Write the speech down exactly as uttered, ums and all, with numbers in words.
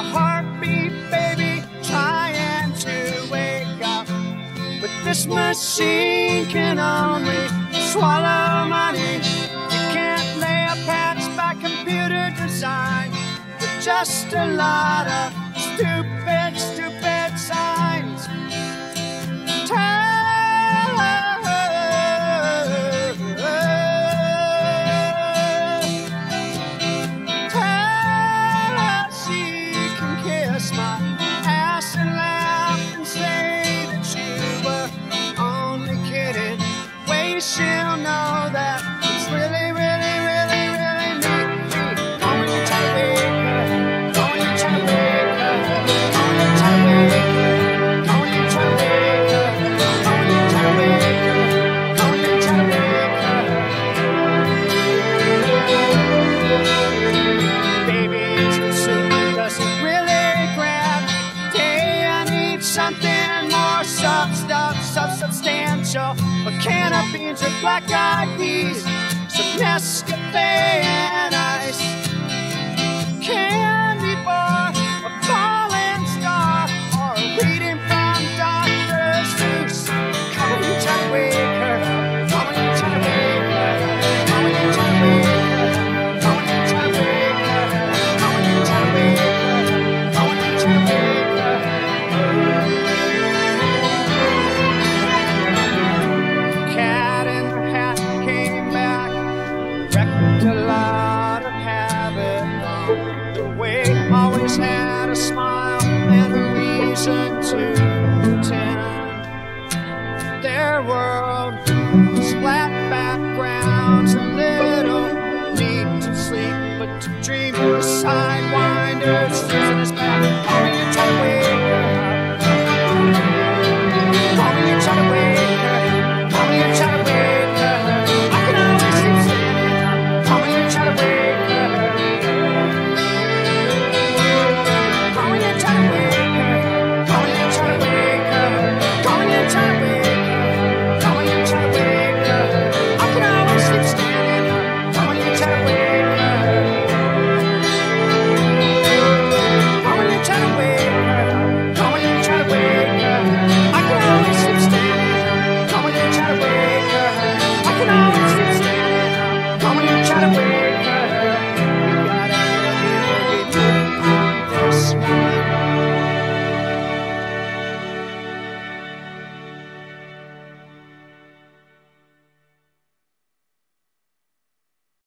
heartbeat, baby, trying to wake up. But this machine can only swallow money. You can't lay a patch by computer design with just a lot of stupid, stupid signs. Tell her, tell her she can kiss my ass and laugh and say that you were only kidding. Wait, she'll know that it's really, really, really, really me. Don't you try to wake her, don't you try to wake her, don't you try to wake her, don't you try to wake her, don't you try to wake her, don't you try to wake her. Baby, too soon doesn't really grab me. Hey, I need something more sub, sub, sub, substantial. A can of beans or black-eyed peas, some Nescafe and ice, candy bar, a falling star, or a reading from Doctor Seuss. Come on, you try to wake her. Come on, you try to wake her. Come on, you try to wake her. Come on, you try to wake her. Come on, you try to wake her. Come on, you try to wake her. Cat in the Hat came back, wrecked a lot of havoc on the way. Always had a smile and a reason to pretend. Their world was flat backgrounds, a little need to sleep, but to dream of sidewinders using his